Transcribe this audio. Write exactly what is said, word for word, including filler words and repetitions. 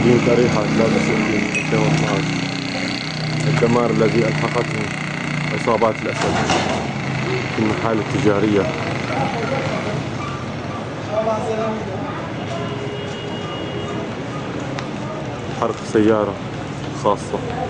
مدينة أريحة ثلاثة وستين ألفين واثني عشر. الدمار الذي ألحقته عصابات الأسد في المحال التجارية. حرق سيارة خاصة.